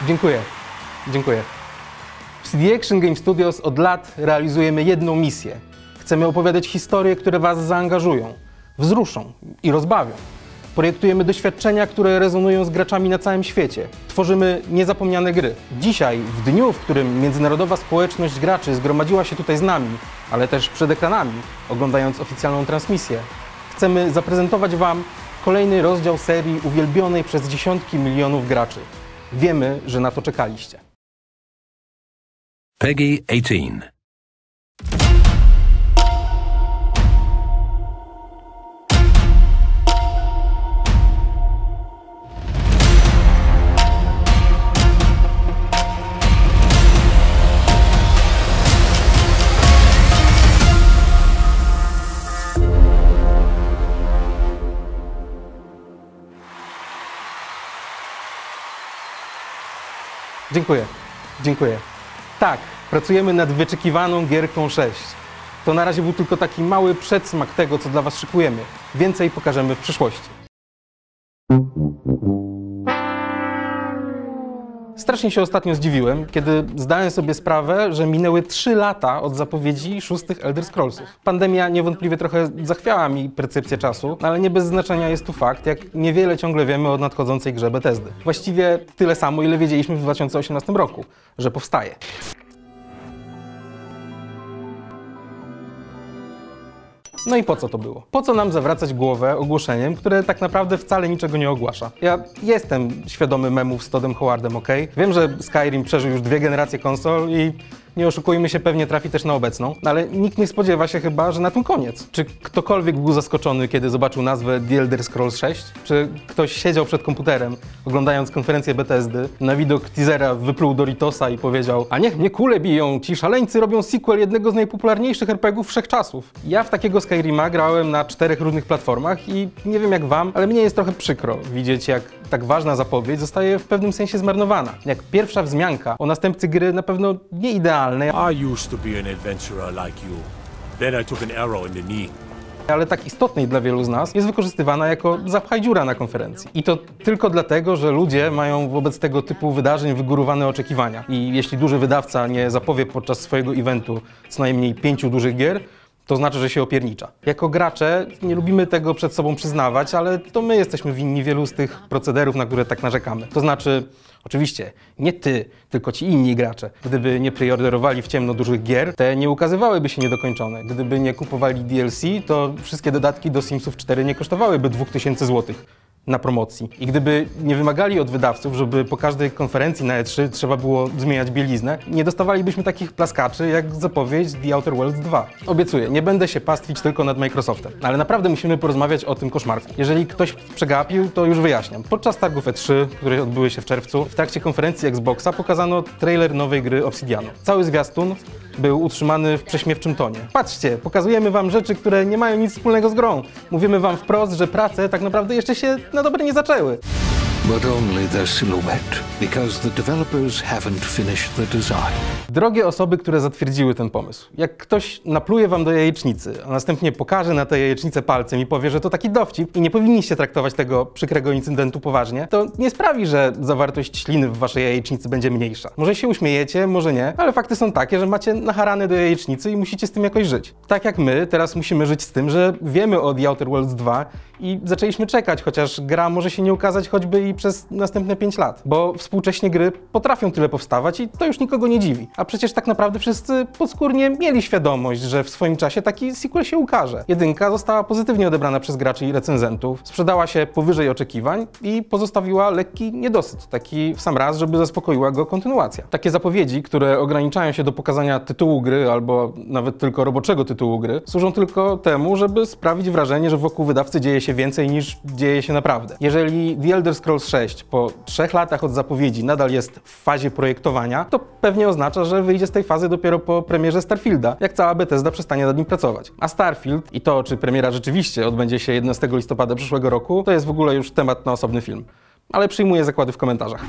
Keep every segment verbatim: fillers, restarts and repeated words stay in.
Dziękuję. Dziękuję. W C D Action Game Studios od lat realizujemy jedną misję. Chcemy opowiadać historie, które Was zaangażują, wzruszą i rozbawią. Projektujemy doświadczenia, które rezonują z graczami na całym świecie. Tworzymy niezapomniane gry. Dzisiaj, w dniu, w którym międzynarodowa społeczność graczy zgromadziła się tutaj z nami, ale też przed ekranami, oglądając oficjalną transmisję, chcemy zaprezentować Wam kolejny rozdział serii uwielbionej przez dziesiątki milionów graczy. Wiemy, że na to czekaliście. Peggy eighteen. Dziękuję. Dziękuję. Tak, pracujemy nad wyczekiwaną gierką sześć. To na razie był tylko taki mały przedsmak tego, co dla Was szykujemy. Więcej pokażemy w przyszłości. Strasznie się ostatnio zdziwiłem, kiedy zdałem sobie sprawę, że minęły trzy lata od zapowiedzi szóstych Elder Scrollsów. Pandemia niewątpliwie trochę zachwiała mi percepcję czasu, ale nie bez znaczenia jest tu fakt, jak niewiele ciągle wiemy o nadchodzącej grze Bethesdy. Właściwie tyle samo, ile wiedzieliśmy w dwa tysiące osiemnastym roku, że powstaje. No i po co to było? Po co nam zawracać głowę ogłoszeniem, które tak naprawdę wcale niczego nie ogłasza? Ja jestem świadomy memów z Toddem Howardem, ok? Wiem, że Skyrim przeżył już dwie generacje konsol i nie oszukujmy się, pewnie trafi też na obecną, ale nikt nie spodziewa się chyba, że na tym koniec. Czy ktokolwiek był zaskoczony, kiedy zobaczył nazwę The Elder Scrolls sześć? Czy ktoś siedział przed komputerem, oglądając konferencję Bethesdy, na widok teasera wypluł Doritosa i powiedział: a niech mnie kule biją, ci szaleńcy robią sequel jednego z najpopularniejszych er pe gie ów wszechczasów. Ja w takiego Skyrima grałem na czterech różnych platformach i nie wiem jak Wam, ale mnie jest trochę przykro widzieć, jak tak ważna zapowiedź zostaje w pewnym sensie zmarnowana. Jak pierwsza wzmianka o następcy gry na pewno nie idealnej, I used to be an adventurer like you. Then I took an arrow in the knee. ale tak istotnej dla wielu z nas, jest wykorzystywana jako zapchaj dziura na konferencji. I to tylko dlatego, że ludzie mają wobec tego typu wydarzeń wygórowane oczekiwania. I jeśli duży wydawca nie zapowie podczas swojego eventu co najmniej pięciu dużych gier, to znaczy, że się opiernicza. Jako gracze nie lubimy tego przed sobą przyznawać, ale to my jesteśmy winni wielu z tych procederów, na które tak narzekamy. To znaczy, oczywiście, nie ty, tylko ci inni gracze. Gdyby nie preorderowali w ciemno dużych gier, te nie ukazywałyby się niedokończone. Gdyby nie kupowali D L C, to wszystkie dodatki do Simsów cztery nie kosztowałyby dwóch tysięcy złotych na promocji. I gdyby nie wymagali od wydawców, żeby po każdej konferencji na E trzy trzeba było zmieniać bieliznę, nie dostawalibyśmy takich plaskaczy jak zapowiedź The Outer Worlds dwa. Obiecuję, nie będę się pastwić tylko nad Microsoftem, ale naprawdę musimy porozmawiać o tym koszmarku. Jeżeli ktoś przegapił, to już wyjaśniam. Podczas targów E trzy, które odbyły się w czerwcu, w trakcie konferencji Xboxa pokazano trailer nowej gry Obsidianu. Cały zwiastun był utrzymany w prześmiewczym tonie. Patrzcie, pokazujemy wam rzeczy, które nie mają nic wspólnego z grą. Mówimy wam wprost, że prace tak naprawdę jeszcze się na dobre nie zaczęły. But only their silhouette, because the developers haven't finished the design. Drogie osoby, które zatwierdziły ten pomysł, jak ktoś napluje wam do jajecznicy, a następnie pokaże na tę jajecznicę palcem i powie, że to taki dowcip i nie powinniście traktować tego przykrego incydentu poważnie, to nie sprawi, że zawartość śliny w waszej jajecznicy będzie mniejsza. Może się uśmiejecie, może nie, ale fakty są takie, że macie nacharane do jajecznicy i musicie z tym jakoś żyć. Tak jak my teraz musimy żyć z tym, że wiemy o The Outer Worlds dwa i zaczęliśmy czekać, chociaż gra może się nie ukazać choćby i przez następne pięć lat. Bo współcześnie gry potrafią tyle powstawać i to już nikogo nie dziwi. A przecież tak naprawdę wszyscy podskórnie mieli świadomość, że w swoim czasie taki sequel się ukaże. Jedynka została pozytywnie odebrana przez graczy i recenzentów, sprzedała się powyżej oczekiwań i pozostawiła lekki niedosyt, taki w sam raz, żeby zaspokoiła go kontynuacja. Takie zapowiedzi, które ograniczają się do pokazania tytułu gry albo nawet tylko roboczego tytułu gry, służą tylko temu, żeby sprawić wrażenie, że wokół wydawcy dzieje się więcej niż dzieje się naprawdę. Jeżeli The Elder Scrolls sześć po trzech latach od zapowiedzi nadal jest w fazie projektowania, to pewnie oznacza, że wyjdzie z tej fazy dopiero po premierze Starfielda, jak cała Bethesda przestanie nad nim pracować. A Starfield i to, czy premiera rzeczywiście odbędzie się jedenastego listopada przyszłego roku, to jest w ogóle już temat na osobny film. Ale przyjmuję zakłady w komentarzach.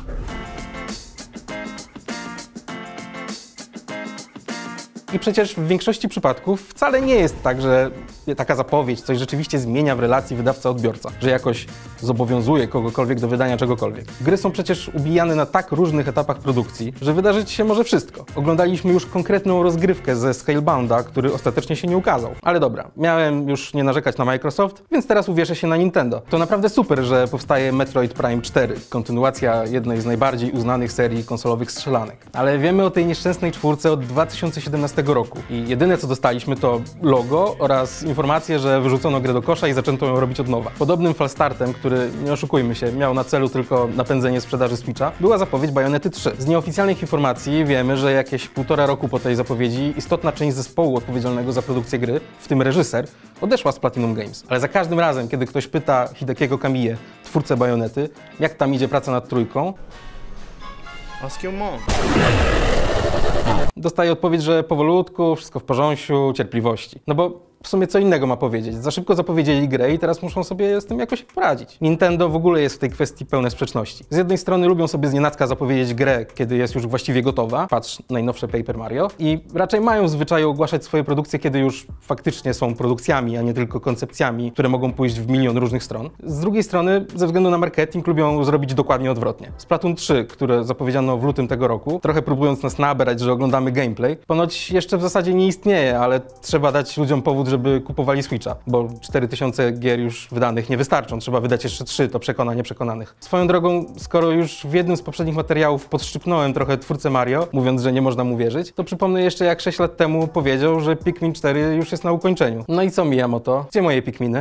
I przecież w większości przypadków wcale nie jest tak, że taka zapowiedź coś rzeczywiście zmienia w relacji wydawca-odbiorca, że jakoś zobowiązuje kogokolwiek do wydania czegokolwiek. Gry są przecież ubijane na tak różnych etapach produkcji, że wydarzyć się może wszystko. Oglądaliśmy już konkretną rozgrywkę ze Scalebounda, który ostatecznie się nie ukazał. Ale dobra, miałem już nie narzekać na Microsoft, więc teraz uwierzę się na Nintendo. To naprawdę super, że powstaje Metroid Prime cztery, kontynuacja jednej z najbardziej uznanych serii konsolowych strzelanek. Ale wiemy o tej nieszczęsnej czwórce od dwa tysiące siedemnastego roku i jedyne co dostaliśmy to logo oraz informację, że wyrzucono grę do kosza i zaczęto ją robić od nowa. Podobnym falstartem, który, nie oszukujmy się, miał na celu tylko napędzenie sprzedaży Switcha, była zapowiedź Bayonety trzy. Z nieoficjalnych informacji wiemy, że jakieś półtora roku po tej zapowiedzi istotna część zespołu odpowiedzialnego za produkcję gry, w tym reżyser, odeszła z Platinum Games. Ale za każdym razem, kiedy ktoś pyta Hidekiego Kamiję, twórcę Bayonety, jak tam idzie praca nad trójką, Ask your mom. dostaje odpowiedź, że powolutku, wszystko w porządku, cierpliwości. No bo w sumie co innego ma powiedzieć. Za szybko zapowiedzieli grę i teraz muszą sobie z tym jakoś poradzić. Nintendo w ogóle jest w tej kwestii pełne sprzeczności. Z jednej strony lubią sobie znienacka zapowiedzieć grę, kiedy jest już właściwie gotowa, patrz najnowsze Paper Mario, i raczej mają w zwyczaju ogłaszać swoje produkcje, kiedy już faktycznie są produkcjami, a nie tylko koncepcjami, które mogą pójść w milion różnych stron. Z drugiej strony, ze względu na marketing, lubią zrobić dokładnie odwrotnie. Splatoon trzy, które zapowiedziano w lutym tego roku, trochę próbując nas nabrać, że oglądamy gameplay, ponoć jeszcze w zasadzie nie istnieje, ale trzeba dać ludziom powód, żeby kupowali Switcha, bo cztery tysiące gier już wydanych nie wystarczą, trzeba wydać jeszcze trzy, to przekona nieprzekonanych. Swoją drogą, skoro już w jednym z poprzednich materiałów podszczypnąłem trochę twórcę Mario, mówiąc, że nie można mu wierzyć, to przypomnę jeszcze, jak sześć lat temu powiedział, że Pikmin cztery już jest na ukończeniu. No i co, Miyamoto? Gdzie moje Pikminy?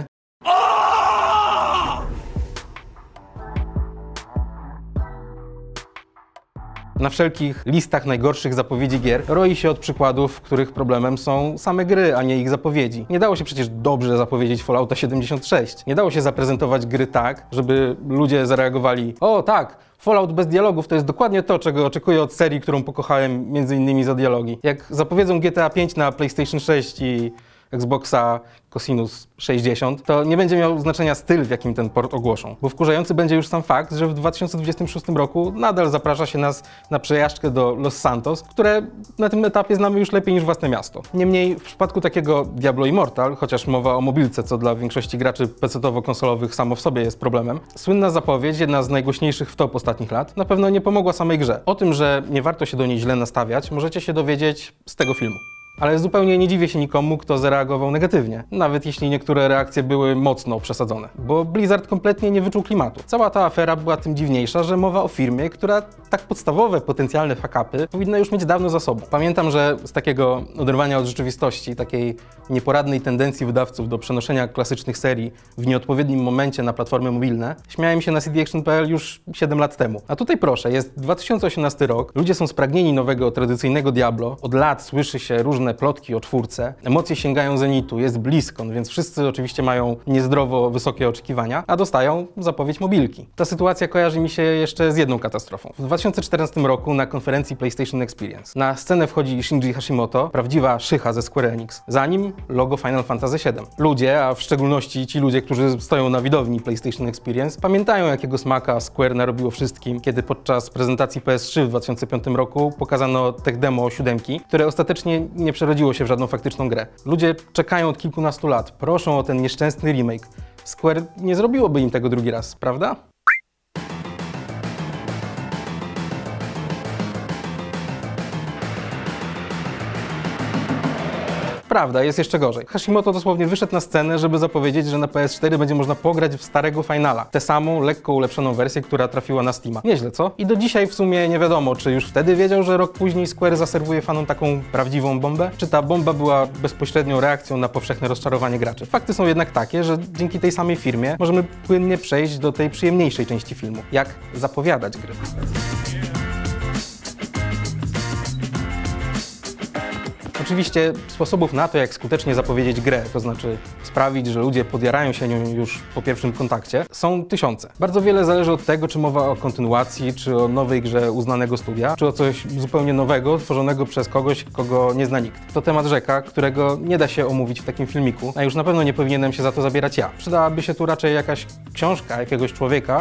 Na wszelkich listach najgorszych zapowiedzi gier roi się od przykładów, których problemem są same gry, a nie ich zapowiedzi. Nie dało się przecież dobrze zapowiedzieć Fallouta siedemdziesiąt sześć. Nie dało się zaprezentować gry tak, żeby ludzie zareagowali: o tak, Fallout bez dialogów to jest dokładnie to, czego oczekuję od serii, którą pokochałem między innymi za dialogi. Jak zapowiedzą G T A pięć na PlayStation sześć i Xboxa Cosinus sześćdziesiąt, to nie będzie miał znaczenia styl, w jakim ten port ogłoszą, bo wkurzający będzie już sam fakt, że w dwa tysiące dwudziestym szóstym roku nadal zaprasza się nas na przejażdżkę do Los Santos, które na tym etapie znamy już lepiej niż własne miasto. Niemniej w przypadku takiego Diablo Immortal, chociaż mowa o mobilce, co dla większości graczy pecetowo-konsolowych samo w sobie jest problemem, słynna zapowiedź, jedna z najgłośniejszych w top ostatnich lat, na pewno nie pomogła samej grze. O tym, że nie warto się do niej źle nastawiać, możecie się dowiedzieć z tego filmu. Ale zupełnie nie dziwię się nikomu, kto zareagował negatywnie, nawet jeśli niektóre reakcje były mocno przesadzone, bo Blizzard kompletnie nie wyczuł klimatu. Cała ta afera była tym dziwniejsza, że mowa o firmie, która tak podstawowe potencjalne fuck-upy powinna już mieć dawno za sobą. Pamiętam, że z takiego oderwania od rzeczywistości, takiej nieporadnej tendencji wydawców do przenoszenia klasycznych serii w nieodpowiednim momencie na platformy mobilne, śmiałem się na C D Action kropka P L już siedem lat temu. A tutaj proszę, jest dwa tysiące osiemnasty rok, ludzie są spragnieni nowego, tradycyjnego Diablo, od lat słyszy się różne plotki o czwórce, emocje sięgają zenitu, jest BlizzCon, więc wszyscy oczywiście mają niezdrowo wysokie oczekiwania, a dostają zapowiedź mobilki. Ta sytuacja kojarzy mi się jeszcze z jedną katastrofą. W dwa tysiące czternastym roku na konferencji PlayStation Experience na scenę wchodzi Shinji Hashimoto, prawdziwa szycha ze Square Enix. Za nim logo Final Fantasy siedem. Ludzie, a w szczególności ci ludzie, którzy stoją na widowni PlayStation Experience, pamiętają, jakiego smaka Square narobiło wszystkim, kiedy podczas prezentacji P S trzy w dwa tysiące piątym roku pokazano tech demo siódemki, które ostatecznie nie przerodziło się w żadną faktyczną grę. Ludzie czekają od kilkunastu lat, proszą o ten nieszczęsny remake. Square nie zrobiłoby im tego drugi raz, prawda? Prawda, jest jeszcze gorzej. Hashimoto dosłownie wyszedł na scenę, żeby zapowiedzieć, że na P S cztery będzie można pograć w starego Finala. Tę samą, lekko ulepszoną wersję, która trafiła na Steama. Nieźle, co? I do dzisiaj w sumie nie wiadomo, czy już wtedy wiedział, że rok później Square zaserwuje fanom taką prawdziwą bombę, czy ta bomba była bezpośrednią reakcją na powszechne rozczarowanie graczy. Fakty są jednak takie, że dzięki tej samej firmie możemy płynnie przejść do tej przyjemniejszej części filmu. Jak zapowiadać gry. Oczywiście sposobów na to, jak skutecznie zapowiedzieć grę, to znaczy sprawić, że ludzie podjarają się nią już po pierwszym kontakcie, są tysiące. Bardzo wiele zależy od tego, czy mowa o kontynuacji, czy o nowej grze uznanego studia, czy o coś zupełnie nowego, tworzonego przez kogoś, kogo nie zna nikt. To temat rzeka, którego nie da się omówić w takim filmiku, a już na pewno nie powinienem się za to zabierać ja. Przydałaby się tu raczej jakaś książka jakiegoś człowieka,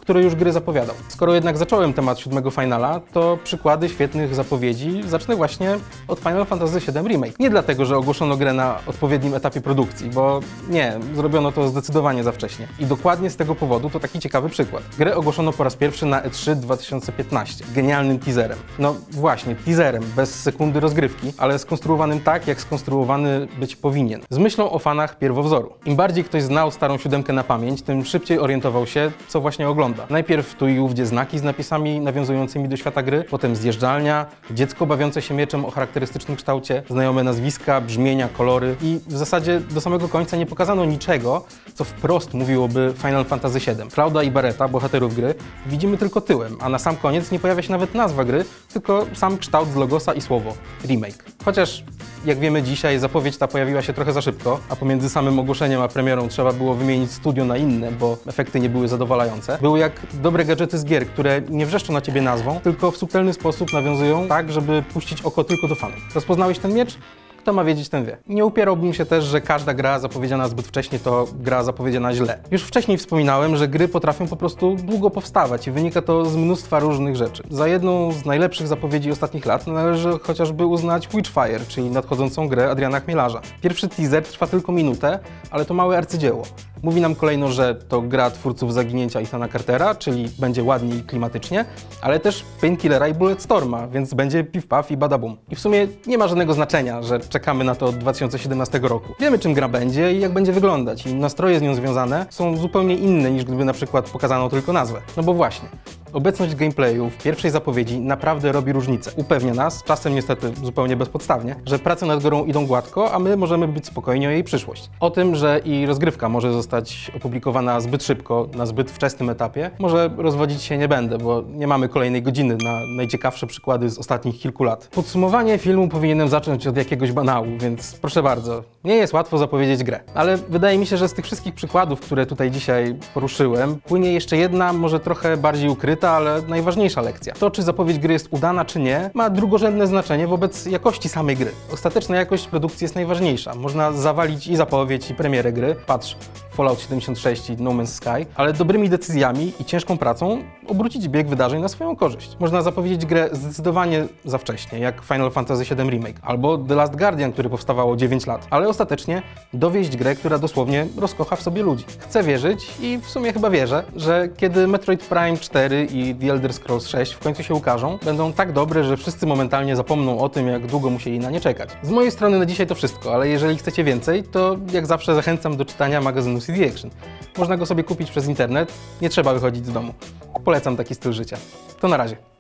który już gry zapowiadał. Skoro jednak zacząłem temat siódmego Finala, to przykłady świetnych zapowiedzi zacznę właśnie od Final Fantasy siedem Remake. Nie dlatego, że ogłoszono grę na odpowiednim etapie produkcji, bo nie, zrobiono to zdecydowanie za wcześnie. I dokładnie z tego powodu to taki ciekawy przykład. Grę ogłoszono po raz pierwszy na E trzy dwa tysiące piętnaście. Genialnym teaserem. No właśnie, teaserem, bez sekundy rozgrywki, ale skonstruowanym tak, jak skonstruowany być powinien. Z myślą o fanach pierwowzoru. Im bardziej ktoś znał starą siódemkę na pamięć, tym szybciej orientował się, co właśnie ogląda. Najpierw tu i ówdzie znaki z napisami nawiązującymi do świata gry, potem zjeżdżalnia, dziecko bawiące się mieczem o charakterystycznym kształcie, znajome nazwiska, brzmienia, kolory i w zasadzie do samego końca nie pokazano niczego, co wprost mówiłoby Final Fantasy siedem. Clouda i Barretta, bohaterów gry, widzimy tylko tyłem, a na sam koniec nie pojawia się nawet nazwa gry, tylko sam kształt z logosa i słowo remake. Chociaż jak wiemy dzisiaj, zapowiedź ta pojawiła się trochę za szybko, a pomiędzy samym ogłoszeniem a premierą trzeba było wymienić studio na inne, bo efekty nie były zadowalające. Były jak dobre gadżety z gier, które nie wrzeszczą na ciebie nazwą, tylko w subtelny sposób nawiązują tak, żeby puścić oko tylko do fanów. Rozpoznałeś ten miecz? Kto ma wiedzieć, ten wie. Nie upierałbym się też, że każda gra zapowiedziana zbyt wcześnie to gra zapowiedziana źle. Już wcześniej wspominałem, że gry potrafią po prostu długo powstawać i wynika to z mnóstwa różnych rzeczy. Za jedną z najlepszych zapowiedzi ostatnich lat należy chociażby uznać Witchfire, czyli nadchodzącą grę Adriana Chmielarza. Pierwszy teaser trwa tylko minutę, ale to małe arcydzieło. Mówi nam kolejno, że to gra twórców Zaginięcia Ethana Cartera, czyli będzie ładnie i klimatycznie, ale też Painkillera i Bulletstorma, więc będzie piw-paw i badabum. I w sumie nie ma żadnego znaczenia, że czekamy na to od dwa tysiące siedemnastego roku. Wiemy, czym gra będzie i jak będzie wyglądać i nastroje z nią związane są zupełnie inne niż gdyby na przykład pokazano tylko nazwę. No bo właśnie, obecność gameplayu w pierwszej zapowiedzi naprawdę robi różnicę. Upewnia nas, czasem niestety zupełnie bezpodstawnie, że prace nad grą idą gładko, a my możemy być spokojni o jej przyszłość. O tym, że i rozgrywka może zostać opublikowana zbyt szybko, na zbyt wczesnym etapie, może rozwodzić się nie będę, bo nie mamy kolejnej godziny na najciekawsze przykłady z ostatnich kilku lat. Podsumowanie filmu powinienem zacząć od jakiegoś banału, więc proszę bardzo, nie jest łatwo zapowiedzieć grę. Ale wydaje mi się, że z tych wszystkich przykładów, które tutaj dzisiaj poruszyłem, płynie jeszcze jedna, może trochę bardziej ukryta, ale najważniejsza lekcja. To, czy zapowiedź gry jest udana, czy nie, ma drugorzędne znaczenie wobec jakości samej gry. Ostateczna jakość produkcji jest najważniejsza. Można zawalić i zapowiedź, i premierę gry. Patrz, Fallout siedemdziesiąt sześć i No Man's Sky, ale dobrymi decyzjami i ciężką pracą obrócić bieg wydarzeń na swoją korzyść. Można zapowiedzieć grę zdecydowanie za wcześnie, jak Final Fantasy siedem Remake, albo The Last Guardian, który powstawało dziewięć lat, ale ostatecznie dowieść grę, która dosłownie rozkocha w sobie ludzi. Chcę wierzyć i w sumie chyba wierzę, że kiedy Metroid Prime cztery i The Elder Scrolls sześć w końcu się ukażą, będą tak dobre, że wszyscy momentalnie zapomną o tym, jak długo musieli na nie czekać. Z mojej strony na dzisiaj to wszystko, ale jeżeli chcecie więcej, to jak zawsze zachęcam do czytania magazynu C D Action. Można go sobie kupić przez internet, nie trzeba wychodzić z domu. Polecam taki styl życia. To na razie.